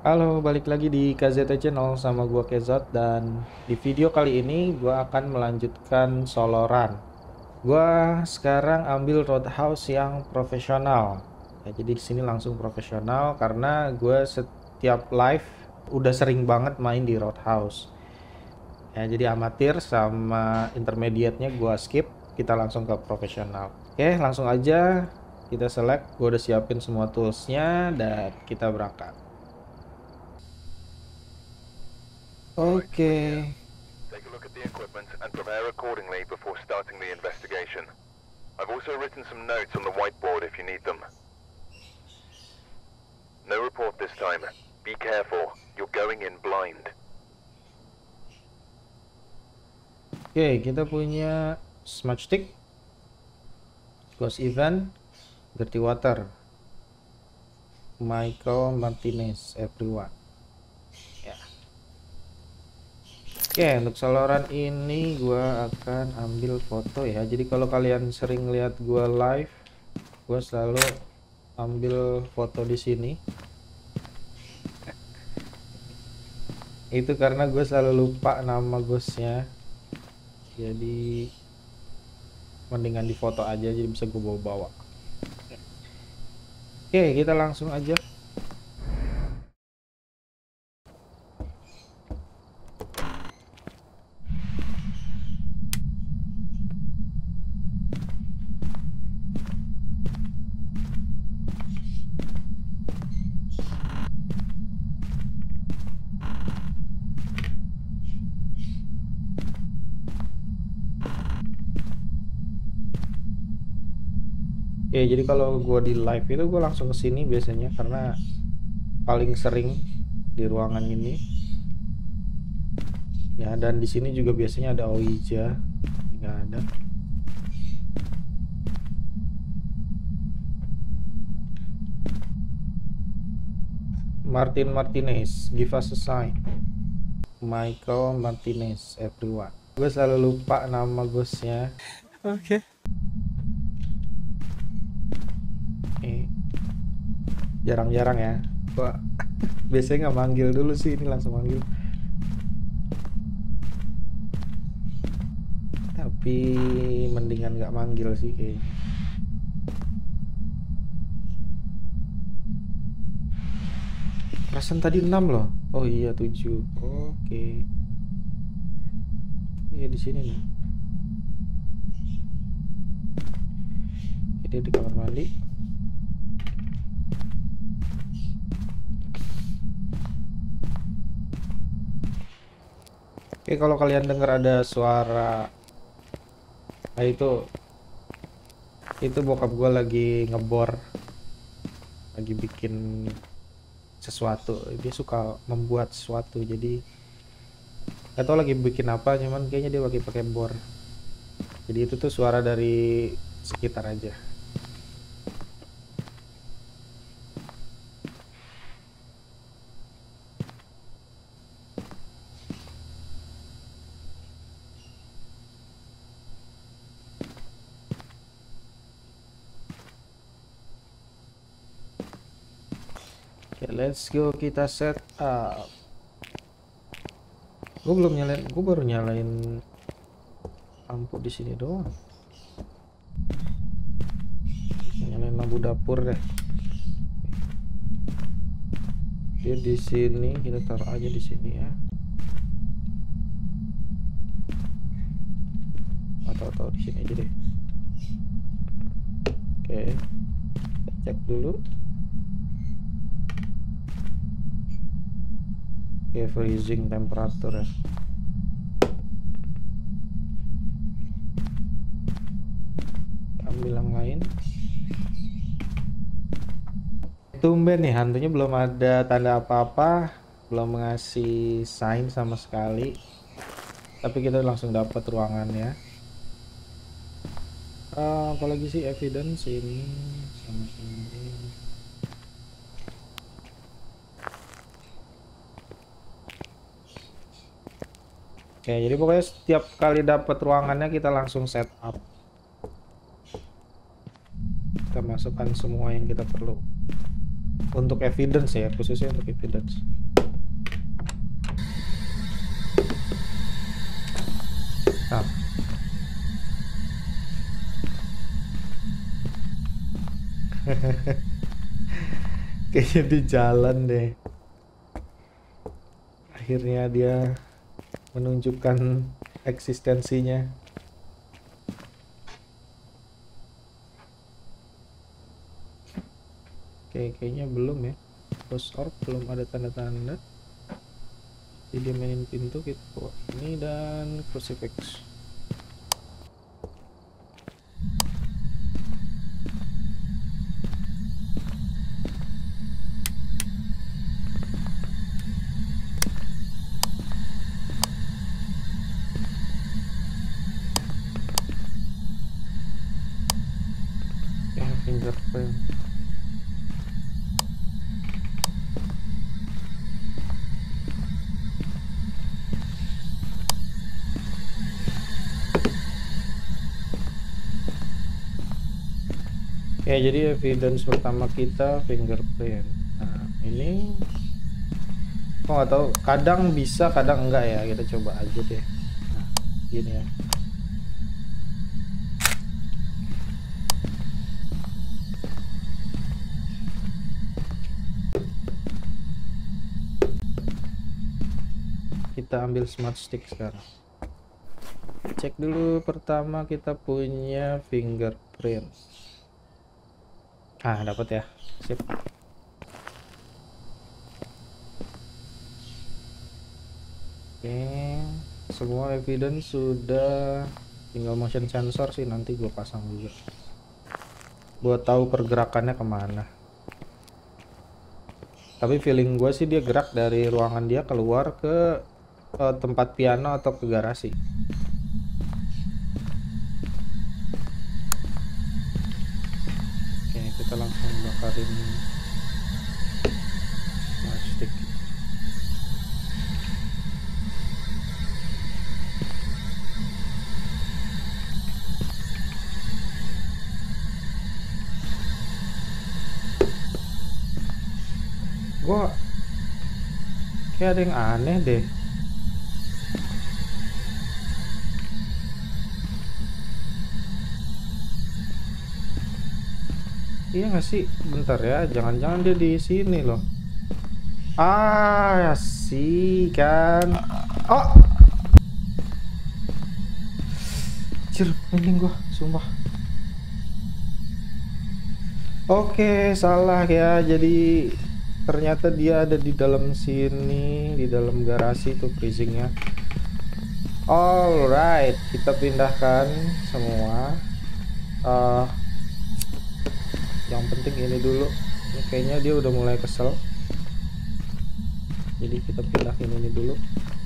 Halo, balik lagi di KZT Channel sama gua Kezot, dan di video kali ini gua akan melanjutkan solo run. Gua sekarang ambil roadhouse yang profesional. Ya, jadi di sini langsung profesional karena gua setiap live udah sering banget main di roadhouse. Ya, jadi amatir sama intermediate-nya gua skip, kita langsung ke profesional. Oke, langsung aja kita select. Gua udah siapin semua toolsnya dan kita berangkat. Oke. Take a look at the equipment and prepare accordingly before starting the investigation. I've also written some notes on the whiteboard if you need them. No report this time. Be careful. You're going in blind. Oke, kita punya smudge stick, ghost event, dirty water, Michael Martinez, everyone. Ya. Oke, untuk soloran ini gua akan ambil foto ya. Jadi kalau kalian sering lihat gua live, gua selalu ambil foto di sini. Itu karena gue selalu lupa nama ghostnya. Jadi mendingan di foto aja, jadi bisa gue bawa-bawa. Oke, kita langsung aja. Oke, jadi kalau gue di live itu gue langsung ke sini biasanya karena paling sering di ruangan ini. Ya, dan di sini juga biasanya ada Ouija. Nggak ada. Martin Martinez, give us a sign. Michael Martinez, everyone. Gue selalu lupa nama ghostnya. Oke. Jarang-jarang ya. Gua biasanya nggak manggil dulu sih, ini langsung manggil. Tapi mendingan nggak manggil sih kayaknya. Perasaan tadi 6 loh. Oh iya 7. Oke. Iya di sini nih. Jadi di kamar mandi. Oke, kalau kalian dengar ada suara, nah itu bokap gue lagi ngebor, lagi bikin sesuatu. Dia suka membuat sesuatu, jadi nggak tahu lagi bikin apa, cuman kayaknya dia lagi pakai bor. Jadi itu tuh suara dari sekitar aja. Oke, let's go, kita set up. Gue belum nyalain, gue baru nyalain lampu di sini doang. Nyalain lampu dapur deh. Dia di sini, kita taruh aja di sini ya. Atau di sini aja deh. Oke, kita cek dulu. Oke, freezing temperatur ya. Ambil yang lain. Tumben nih, hantunya belum ada tanda apa-apa, belum mengasih sign sama sekali. Tapi kita langsung dapat ruangannya. Apalagi sih evidence ini sama ini. Oke, jadi pokoknya setiap kali dapat ruangannya kita langsung setup. Kita masukkan semua yang kita perlu. untuk evidence ya, khususnya untuk evidence. Nah. Kayaknya di jalan deh. Akhirnya dia menunjukkan eksistensinya. Oke, kayaknya belum ya. Close orb belum ada tanda-tanda. Jadi dia mainin pintu gitu. Ini dan crucifix. Ya, fingerprint. Ya, jadi evidence pertama kita fingerprint. Nah, ini kok nggak tahu, kadang bisa kadang enggak ya, kita coba aja deh. Nah, gini ya. Kita ambil smart stick sekarang. Cek dulu pertama kita punya fingerprint. Ah, dapat ya. Sip. Oke, semua evidence sudah, tinggal motion sensor sih nanti gue pasang juga buat tahu pergerakannya kemana. Tapi feeling gue sih dia gerak dari ruangan dia keluar ke tempat piano atau ke garasi. Oke, kita langsung bakarin smart stick. Gua kayak ada yang aneh deh. Iya nggak sih? Bentar ya, jangan-jangan dia di sini loh. Ah, ya sih kan. Oh, anjir, merinding gua, sumpah. Oke, salah ya. Jadi ternyata dia ada di dalam sini, di dalam garasi tuh freezingnya. Alright, kita pindahkan semua. Yang penting ini dulu. Ini kayaknya dia udah mulai kesel. Jadi kita pindahin ini dulu.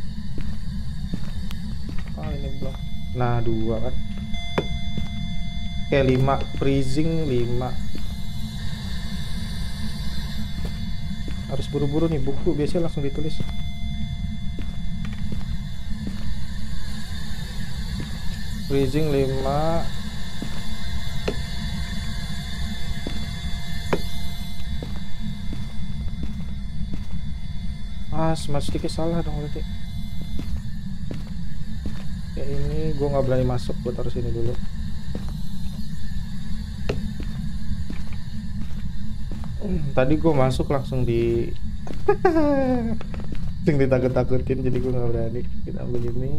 Oh, ini belum. Nah, 2 kan. Oke, 5 freezing 5. Harus buru-buru nih, buku biasanya langsung ditulis. Freezing 5. Ah, smart sticknya salah dong berarti. Ya ini gue nggak berani masuk, gue taruh sini dulu. Tadi gue masuk langsung di langsung ditakut-takutin, jadi gue nggak berani. Kita ambil ini.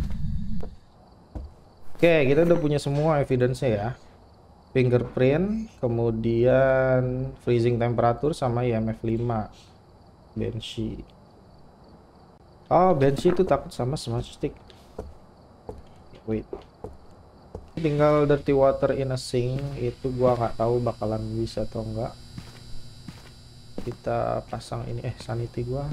Oke, kita udah punya semua evidence-nya ya. Fingerprint, kemudian freezing temperature sama IMF 5. Banshee. Oh, Banshee itu takut sama smart stick. Wait. Tinggal dirty water in a sink, itu gua nggak tahu bakalan bisa atau enggak. Kita pasang ini, sanity gua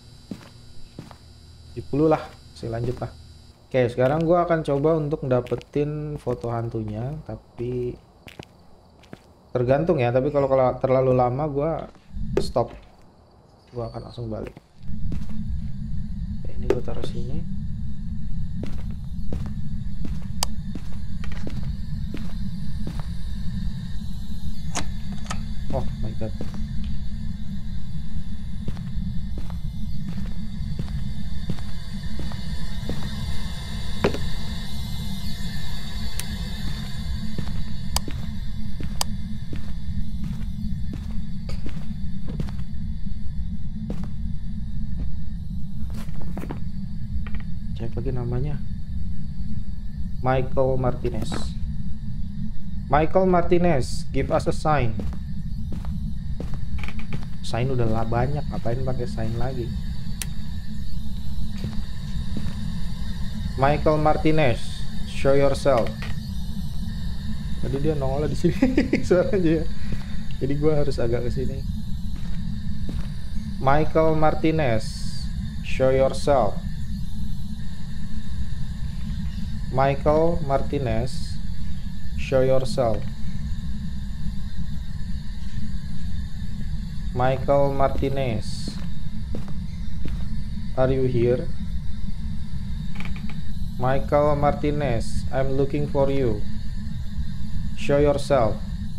10 lah. Saya lanjut lah. Oke, sekarang gua akan coba untuk dapetin foto hantunya, tapi tergantung ya. Tapi kalau terlalu lama gua stop. Gua akan langsung balik. Oke, ini gua taruh sini. Oh my god. namanya? Michael Martinez. Michael Martinez, give us a sign. Sign udah lah banyak, ngapain pakai sign lagi? Michael Martinez, show yourself. Tadi dia nongol di sini suaranya ya. Jadi gua harus agak ke sini. Michael Martinez, show yourself. Michael Martinez, show yourself. Michael Martinez, are you here? Michael Martinez, I'm looking for you. Show yourself.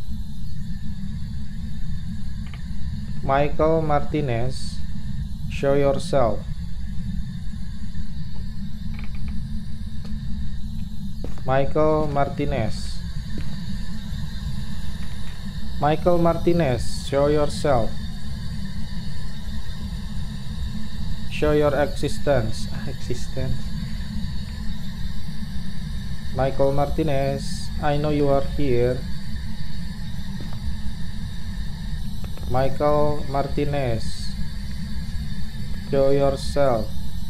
Michael Martinez, show yourself. Michael Martinez. Michael Martinez, show yourself. Show your existence. Existence. Michael Martinez, I know you are here. Michael Martinez, show yourself.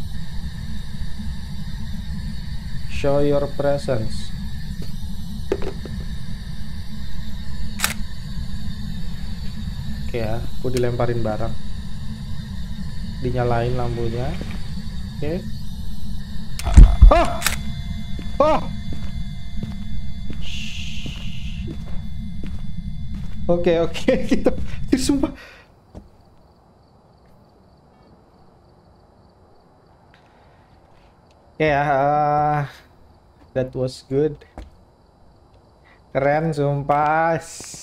Show your presence. Oke ya, aku dilemparin barang. Dinyalain lampunya. Oke. Oh! Oke, kita sumpah. Oke ya, that was good. Keren sumpah.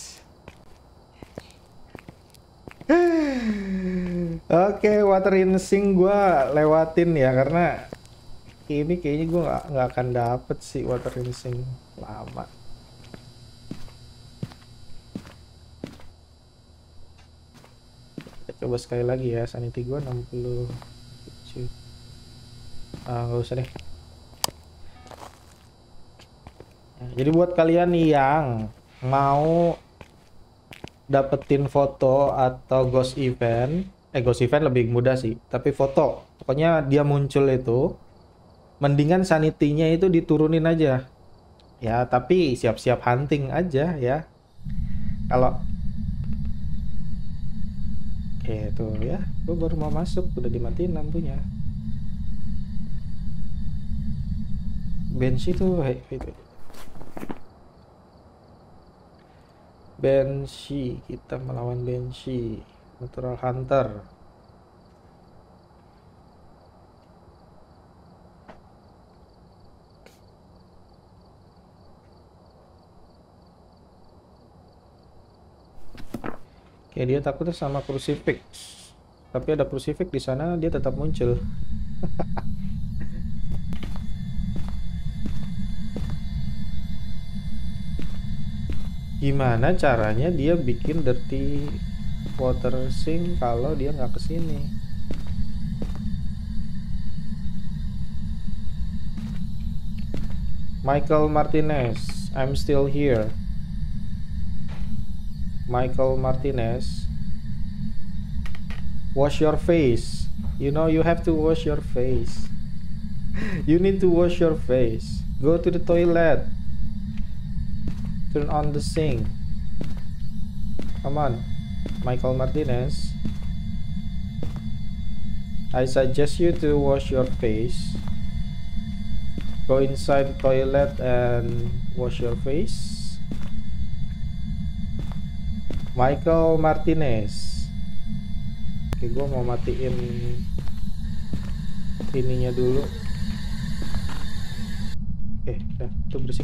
Oke, water instinct gue lewatin ya karena ini kayaknya gue nggak akan dapet sih water instinct lama. Kita coba sekali lagi ya, sanity gue 67. Nggak usah deh. Jadi buat kalian yang mau dapetin foto atau ghost event lebih mudah sih, tapi foto pokoknya dia muncul itu mendingan sanity-nya itu diturunin aja ya, tapi siap-siap hunting aja ya. Kalau oke tuh ya, gue baru mau masuk udah dimatiin lampunya. Banshee tuh Banshee, kita melawan Banshee, Natural Hunter. Oke, dia takutnya sama Crucifix. Tapi ada Crucifix di sana, dia tetap muncul. Gimana caranya dia bikin dirty water sink kalau dia nggak kesini? Michael Martinez, I'm still here. Michael Martinez, wash your face. You know you have to wash your face. You need to wash your face. Go to the toilet. Turn on the sink. Come on, Michael Martinez. I suggest you to wash your face. Go inside the toilet and wash your face. Michael Martinez. Oke, gue mau matiin ininya dulu. Oke, udah, tuh bersih.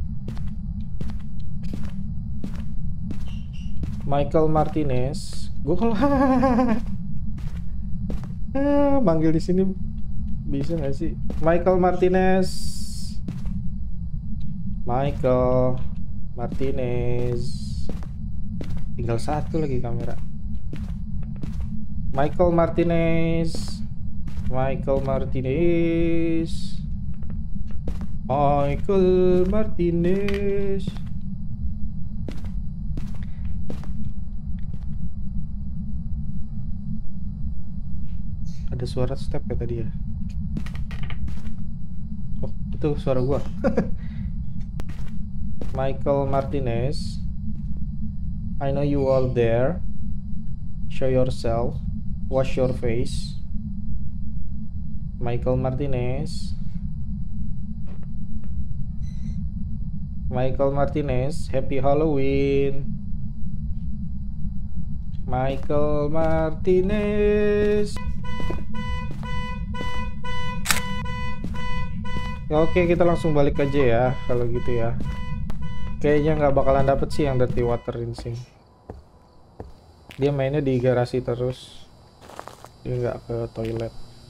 Michael Martinez, gue kalau manggil di sini bisa nggak sih? Michael Martinez, Michael Martinez, tinggal satu lagi kamera. Michael Martinez, Michael Martinez, Michael Martinez. Ada suara step ya tadi ya. Oh, itu suara gua. Michael Martinez. I know you all there. Show yourself. Wash your face. Michael Martinez. Michael Martinez, Happy Halloween. Michael Martinez. Oke, kita langsung balik aja ya kalau gitu ya. Kayaknya nggak bakalan dapet sih yang Dirty Water Rinsing. Dia mainnya di garasi terus. Dia nggak ke toilet.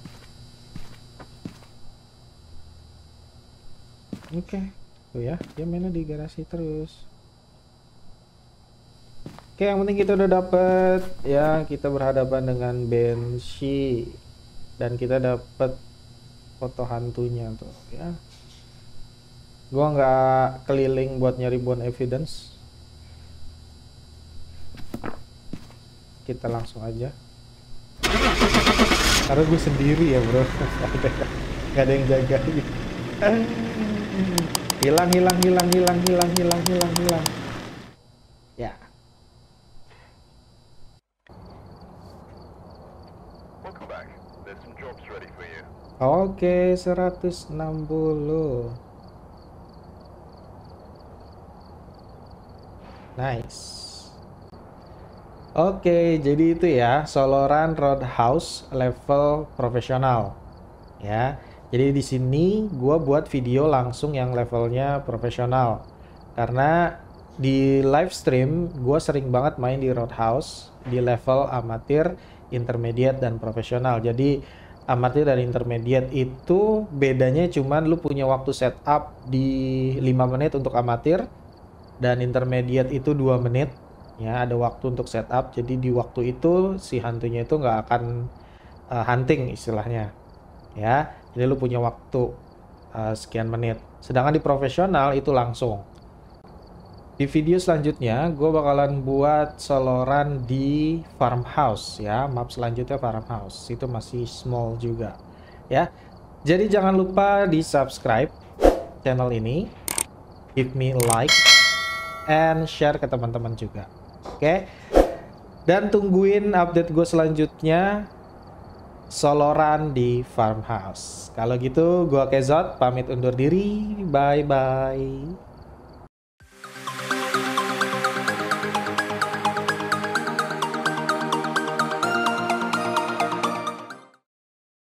Oke, tuh ya, dia mainnya di garasi terus. Oke, yang penting kita udah dapet ya, kita berhadapan dengan Banshee dan kita dapet foto hantunya tuh ya. Gua nggak keliling buat nyari bone evidence. Kita langsung aja. Karena gue sendiri ya bro, nggak ada yang jaga. Hilang. Ya. Welcome back. There's some jobs ready for you. Oke, 160. Nice. Oke, jadi itu ya, Soloran Roadhouse level profesional. Ya. Jadi di sini gua buat video langsung yang levelnya profesional. Karena di live stream gua sering banget main di Roadhouse di level amatir, intermediate dan profesional. Jadi amatir dan intermediate itu bedanya cuman lu punya waktu setup di 5 menit untuk amatir dan intermediate itu 2 menit. Ya, ada waktu untuk setup. Jadi di waktu itu si hantunya itu nggak akan hunting istilahnya. Ya, jadi lu punya waktu sekian menit. Sedangkan di profesional itu langsung. Di video selanjutnya gue bakalan buat Soloran di farmhouse ya. Map selanjutnya farmhouse. Itu masih small juga ya. Jadi jangan lupa di subscribe channel ini, give me like and share ke teman-teman juga. Oke. Dan tungguin update gue selanjutnya Soloran di farmhouse. Kalau gitu gue Kezot pamit undur diri. Bye bye.